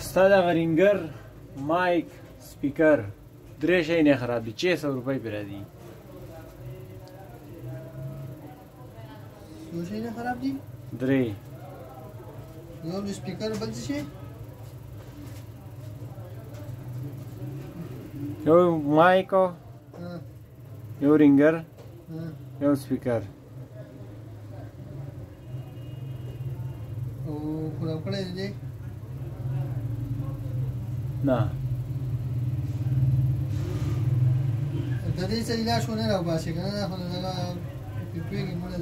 ستا دغه رینګر مایک سپیکر درې شی نه خراب دي 600 روپۍ پې راځي څو شی نه خراب دي درې یو سپیکر بل څه شي یو مایک یو رینګر یو سپیکر او خراب کړی دی نه د دې څه علاج ونه راوباسي که نه خو دغه پوهېږي مړه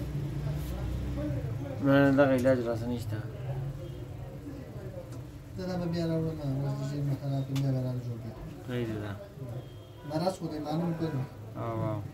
نه دغه علاج راسه نشته زه دا به بیا راوړم اوس د ژمي خراب بیا به را جوړ کړي صحیح دی دا مرض خو دی معلوم کړو او